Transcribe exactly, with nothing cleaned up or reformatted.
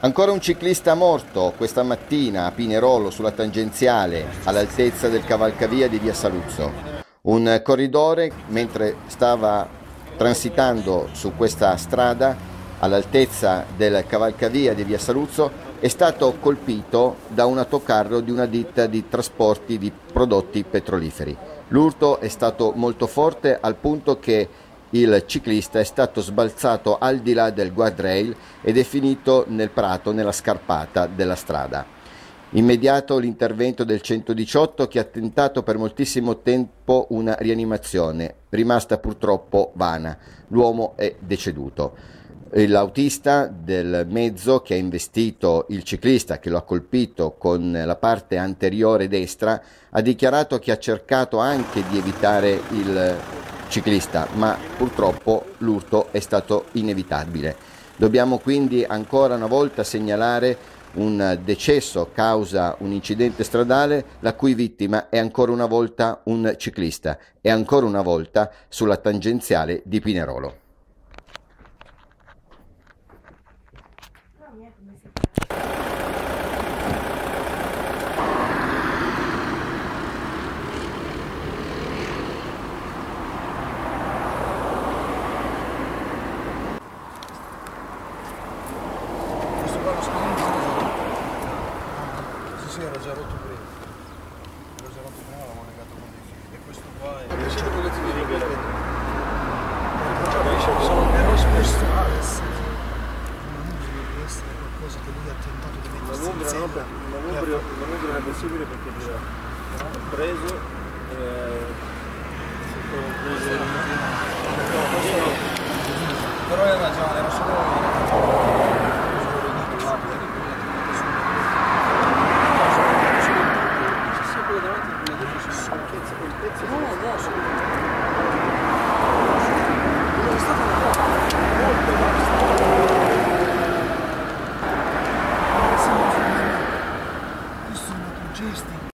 Ancora un ciclista morto questa mattina a Pinerolo sulla tangenziale all'altezza del cavalcavia di via Saluzzo. Un corridore, mentre stava transitando su questa strada all'altezza del cavalcavia di via Saluzzo, è stato colpito da un autocarro di una ditta di trasporti di prodotti petroliferi. L'urto è stato molto forte al punto che il ciclista è stato sbalzato al di là del guardrail ed è finito nel prato, nella scarpata della strada. Immediato l'intervento del centodiciotto che ha tentato per moltissimo tempo una rianimazione, rimasta purtroppo vana. L'uomo è deceduto. L'autista del mezzo che ha investito il ciclista, che lo ha colpito con la parte anteriore destra, ha dichiarato che ha cercato anche di evitare il ciclista, ma purtroppo l'urto è stato inevitabile. Dobbiamo quindi ancora una volta segnalare un decesso causa un incidente stradale, la cui vittima è ancora una volta un ciclista e ancora una volta sulla tangenziale di Pinerolo. Sì, era già rotto prima. Era già rotto prima, l'avevo legato con dei fili. E questo qua è... Non siete con le fili di quelle... Sono però spesso Alex. Deve essere qualcosa che lui ha tentato di mettersi insieme. Non è possibile perché ho preso... Però era già, era solo...